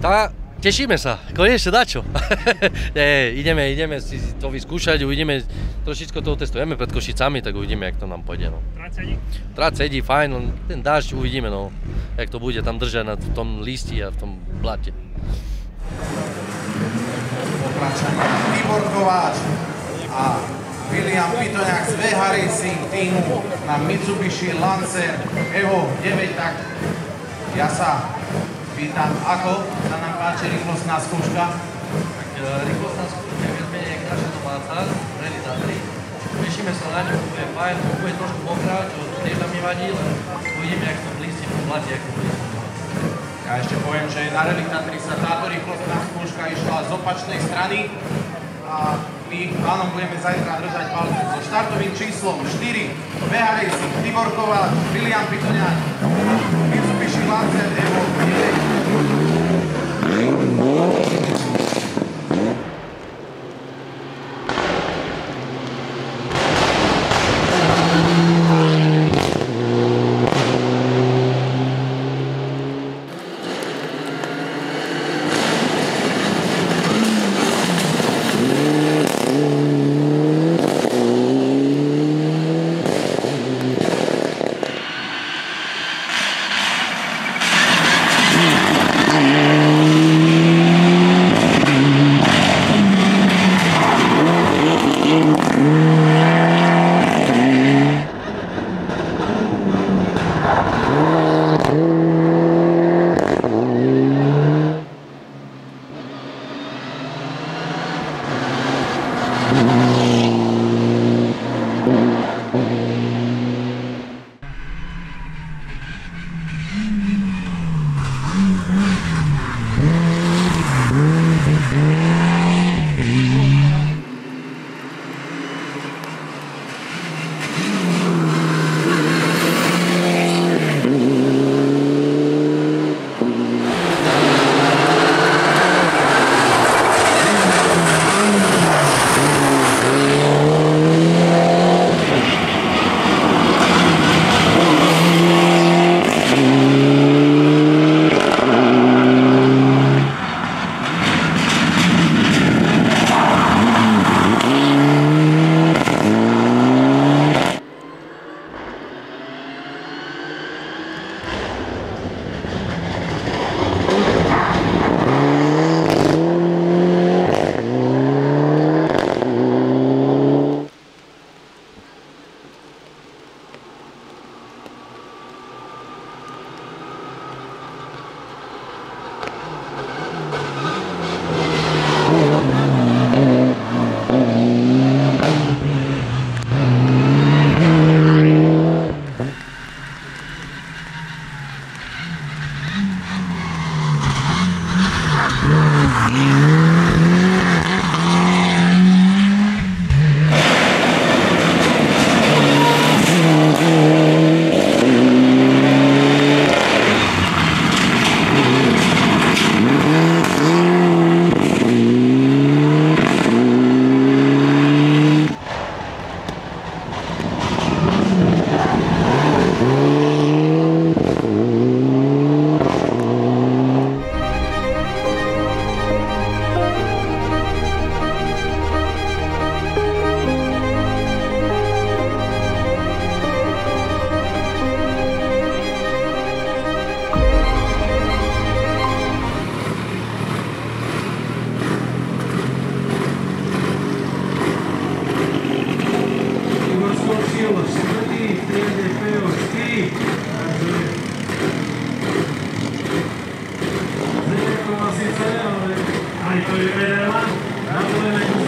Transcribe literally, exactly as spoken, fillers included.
Tá, tešíme sa, konečne dačo. Nie, ideme, ideme si to vyskúšať, uvidíme, trošičko toho testujeme pred Košicami, tak uvidíme, jak to nám pôjde, no. Trať sedí? Trať sedí, fajn, len ten dážď uvidíme, no, jak to bude tam držať na tom listi a v tom blate. Pokračovanie Tibor Kováč a William Pitoňák z vé há Racing týmu na Mitsubishi Lancer Evo deväť, tak ja sa pýtam, ako sa nám páči rýchlostná skúška? Tak rýchlostná skúška je viac menej naša domáca, realizátory. Tešíme sa na ňu, bude fajn, bude trošku mokrá, čo tiež nám nevadí, len uvidíme, jak to blízci po blate, jak to blízci. Ja ešte poviem, že na realizátory sa táto rýchlostná skúška išla z opačnej strany a my pánom budeme zajtra držať palce so štartovým číslom štyri, vé há Racing, Tibor Kováč, William Pitoňák, Mitsubishi Lancer Evo deväť. Aj to je vedela, na to